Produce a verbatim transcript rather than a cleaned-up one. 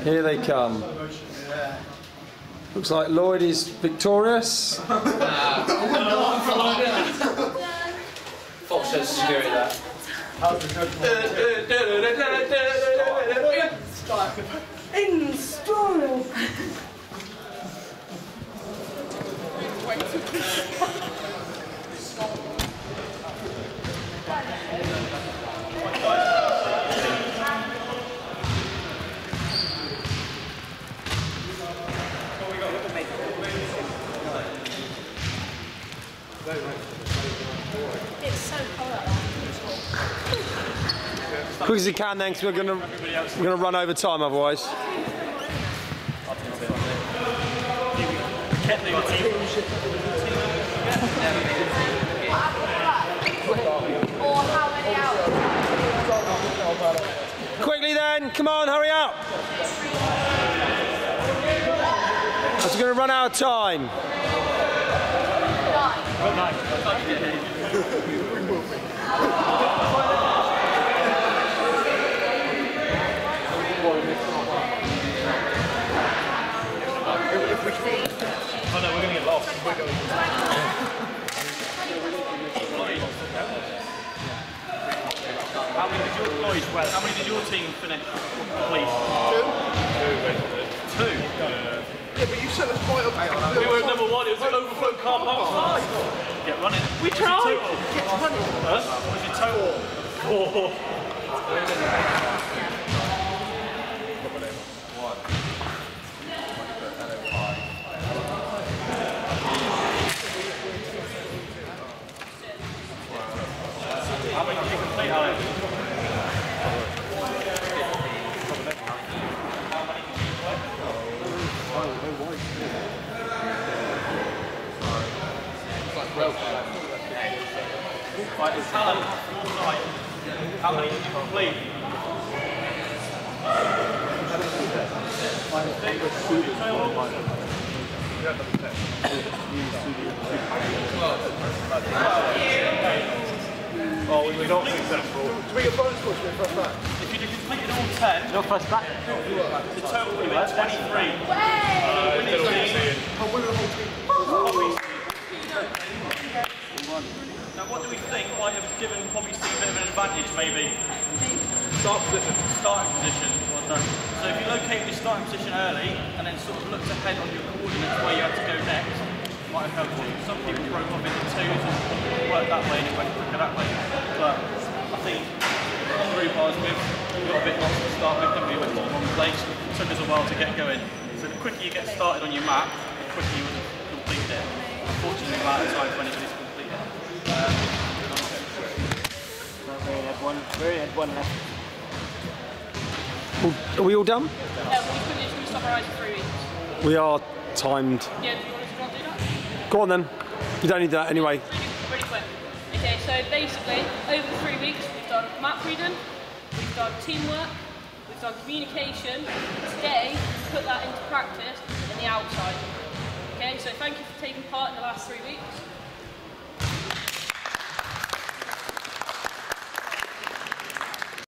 Here they come. Looks like Lloyd is victorious. Fox says security that. In style. It's so cold out there. Quick as you can then, because we're going to we're going to run over time otherwise. Or how many hours? Quickly then, come on, hurry up. Because we're going to run out of time. Oh no, we're going to get lost. We're going How many did your Lloyd, well, how many did your team finish, please? Two. Two. Two. Yeah, but you set us quite up. We were at number one. It was an overflow car park. Get running. We tried. Get running. Huh? What was your total? Four. How many did you complete, Alex? Right, it's Alan, how many did you complete? Oh, we were not successful. Do we get bonus points for the first match? If you completed all ten, Your first back. the total would have been twenty-three. I'm winning the whole team. Now, what do we think might have given Poppy Steve a bit of an advantage, maybe? Start position. Starting position. Well done. So if you locate your starting position early and then sort of looked ahead on your coordinates where you had to go next, might have helped you. Some people broke off into twos and worked that way and it went quicker that way. But I think the group I was with, we got a bit lost to start with, and we went to the wrong place. It took us a while to get going. So the quicker you get started on your map, the quicker you would have completed it. Unfortunately, we're out of time for anybody to complete it. Um, We had one, we had one left. Are we all done? No, we finished, we summarised in three weeks. We are timed. Yeah, do you want us to not do that? Go on then. You don't need that anyway. Really, really quick. Okay, so basically, over the three weeks, we've done map reading, we've done teamwork, we've done communication. Today, we put that into practice in the outside. Okay, so thank you for taking part in the last three weeks.